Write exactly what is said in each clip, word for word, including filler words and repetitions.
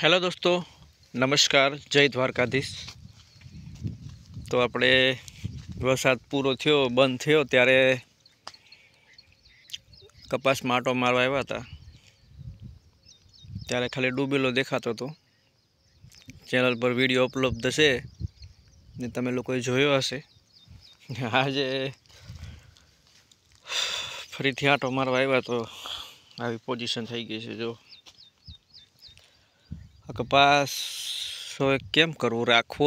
Hello दोस्तों, नमस्कार। जय द्वारकाधीश। तो આપણે વરસાદ પૂરો થયો બંધ થયો ત્યારે કપાસમાં આંટો મારવા આવ્યા હતા ત્યારે ખાલી ડૂબેલો દેખાતો હતો। ચેનલ પર વિડીયો ઉપલબ્ધ છે ને તમે લોકોએ જોયો હશે। આજે ફરીથી આંટો મારવા આવ્યા તો આવી પોઝિશન થઈ ગઈ છે। જો कपास केम करवू राखवो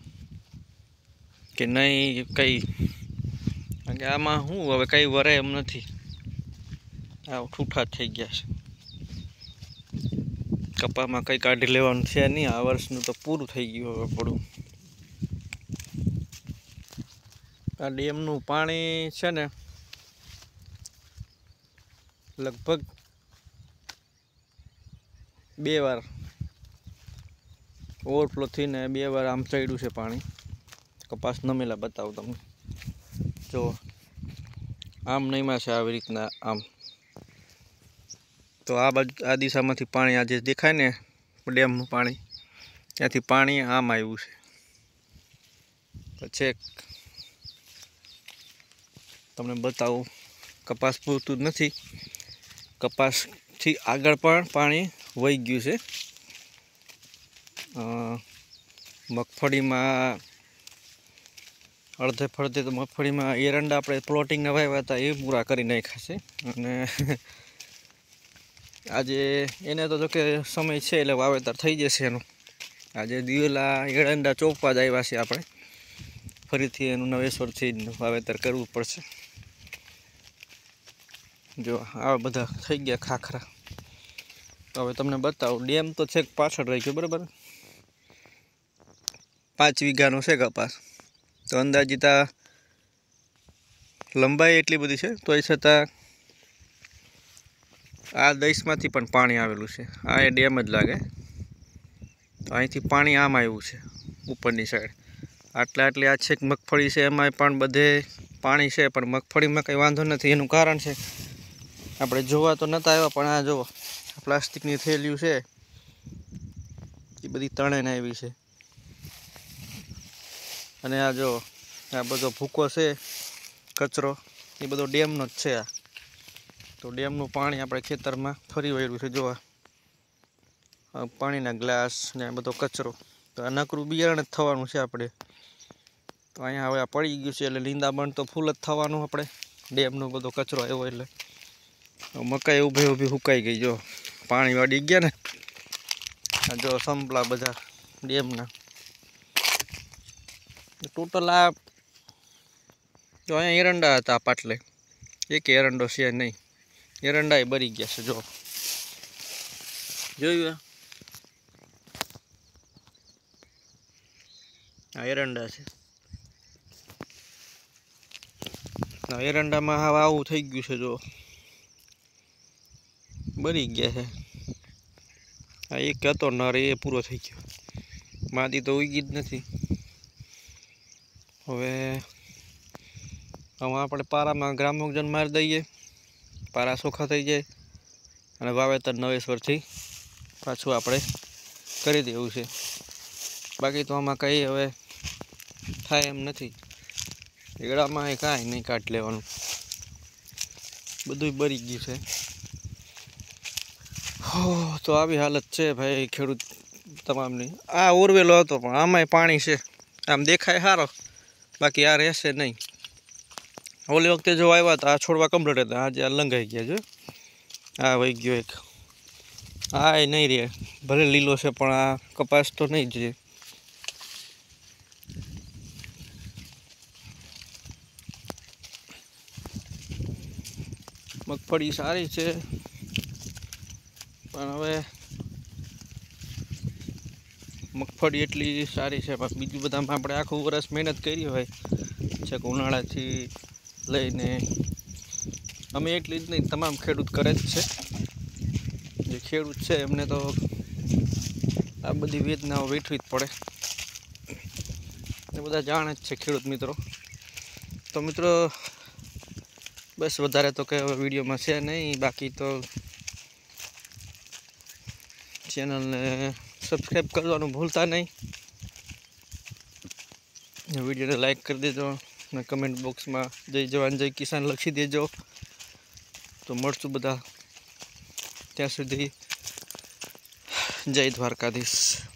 कि नहीं कई आमा हूँ हवे कई वरे एम नथी आ ठूठा थई गया छे। कपा में कई काढ़ी लेवानुं छे नहीं। आ वर्षनुं तो पूरुं थई गयुं हवे पड़ुं। आ डेमनुं पाणी छे ने लगभग बे वार ओवरफ्लो थी ने बे वार आम चढ़्यु छे पाणी। कपास नमेला बतावुं तमने। जो आम नईमा छे आवी रीतना आम। तो आ बाजु आ दिशामांथी पाणी आज देखाय ने डेमनुं पाणी त्यांथी पाणी आम आव्युं छे। तो छेक तमने बतावुं कपास पूरतुं ज नथी। कपास थी आगळ पण पाणी वही गयुं छे। मगफड़ी में अर्धे फर्धे तो मगफड़ी में एरंडा अपने प्लॉटिंग ने वाव्या था ए पूरा करी नाख्या छे। अने आज एने तो जो के समय छे એટલે વાવેતર થઈ જશે એનું। આજે દિવેલા એરંડા ચોપવા જ આવ્યા છે આપણે। ફરીથી એનું નવેસરથી વાવેતર કરવું પડશે। જો આ બધા થઈ ગયા ખાખરા। तो હવે તમને બતાવું ડેમ તો છેક પાછળ રહી ગયો બરાબર। पांच वीघानो छे कपास। तो अंदाजित आ लंबाई एटली बधी छे तोय छतां आ देशमांथी पण पाणी आवेलुं छे। आ ए डेम ज लागे। तो અહીંથી पाणी आम આવ્યું છે ઉપરની સાઈડ। આટલા આટલી આ છેક મગફળી છે એમાંય પણ બધે પાણી છે પણ મગફળીમાં કંઈ વાંધો નથી। એનું કારણ છે આપણે જોવા તો નતા આવ્યા પણ આ જો પ્લાસ્ટિકની થેલીઓ છે એ બધી તણાઈને આવી છે। અને આ જો આ બધો ભૂકો છે કચરો એ બધો ડેમનો જ છે। આ તો ડેમનું પાણી આપણે ખેતરમાં ફરી વળ્યું છે। જો આ પાણીના ગ્લાસ ને આ બધો કચરો તો આ નકરું બિયારણ જ થવાનું છે આપણે। તો અહીંયા હવે આ પડી ગયું છે એટલે લીંદામણ તો ફૂલ જ થવાનું આપણે। ડેમનો બધો કચરો આવ્યો એટલે મકાઈ ઊભી ઊભી સુકાઈ ગઈ। જો પાણી વાળી ગયા ને આ જો સંપલા બધા ડેમના। टोटल आ जो अँ एरंडा था पाटले एक एरंडो से नहीं। एरंडा बरी गया से। जो जोयुं आ एरंडा से। एरंडा में हवा आવું થઈ ગયું છે। जो बरी गया है। आ एक હતો નર એ પૂરો થઈ ગયો। માદી તો ઉગી જ નથી। હવે આમાં આપણે પારામાં ગ્રામોજન મારી દઈએ પારા સોખા થઈ જાય અને વાવેતર નવેસરથી પાછું આપણે કરી દેવું છે। બાકી તો આમાં કંઈ હવે થાય એમ નથી। એડામાં એ કાંઈ નહીં કાઢ લેવાનું બધું બરી ગયું છે। હો તો આવી હાલત છે ભાઈ ખેડૂત તમામની। આ ઓરવેલો હતો પણ આમાંય પાણી છે। આમ દેખાય સારો बाकी आ रहशे नहीं। ओली वखते जो आव्या था आ छोड़वा कम्प्लीट था। आज आ लंघाई गया। जो आ वही गयो एक आ नहीं रहे भले लीलो से पण आ कपास तो नहीं ज। मगफड़ी सारी छे पण हवे मगफड़ी एटली सारी है बीजू बधा में आपणे आखुं वर्ष मेहनत करी होय छेक उनाळाथी लईने अमे एटली ज नहीं तमाम खेडूत करे ज छे। जे खेडूत छे एमने तो आ बधी वेदनाओ वेठवी ज पड़े ए बधा जाणे ज छे खेडूत मित्रों। तो मित्रों बस वधारे तो कई विडियो में छे नहीं। बाकी तो चेनल ने सब्सक्राइब करवानुं भूलता नहीं। वीडियो ने लाइक कर देजो ने कमेंट बॉक्स में जय जवान जय किसान लखी देजो। तो मळशुं बधा त्यां सुधी जय द्वारकाधीश।